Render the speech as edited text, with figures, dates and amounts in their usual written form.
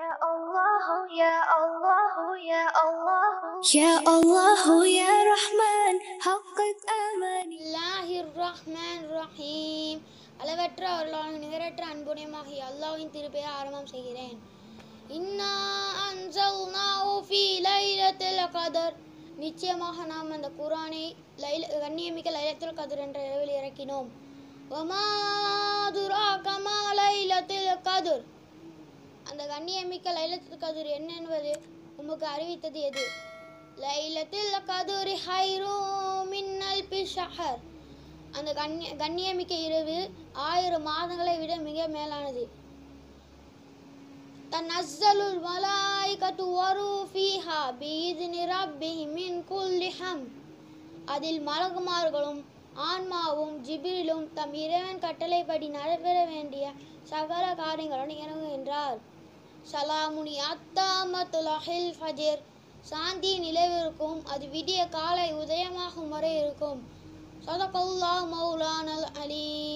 الله يا الله يا الله يا الله يا رحمن حقق آماني الله الرحمن الرحيم அளவற்ற அருளாளன் நிகரற்ற அன்புடையமாகிய அல்லாஹ்வின் திருப்பெயரை ஆரம்பம் செய்கிறேன். இன்னா அன்ஸல்னாஹு ஃபீ லைலத்துல் கத்ர், நிச்சயமாக நாம் அந்த குர்ஆனை கண்ணியமிக்க லைலத்துல் கத்ர் என்ற இரவில் இறக்கினோம். வமா அதுராக மா லைலத்துல் கத்ர், அந்த கண்ணியமிக்க லைலத்துல் கத்ர் என்ன என்பது உமக்கு அறிவித்தது எது? லைலத்துல் கத்ரி ஹைரும் மின் அல்ஃபி ஷஹர், அந்த கண்ணியமிக்க இரவு 1000 மாதங்களை விட மிக மேலானது. தனஸ்ஸலுல் மலாயிகத்து வரூஹு ஃபீஹா பிஇذن ரப்பிஹிம் மின் குல்லி ஹம், அதில் மலக்குமார்களும் ஆன்மாவும் ஜிப்ரீலும் தம் இறைவன் கட்டளைப்படி நடைபெற வேண்டிய சகல காரியங்களுடன் இறங்குகின்றார். சலாமுனி அத்தாமத்துல் ஃபஜர், சாந்தி நிலவிருக்கும், அது விடிய காலை உதயமாகும் வரை இருக்கும். சதகல்லாஹு மௌலானல் அலீம்.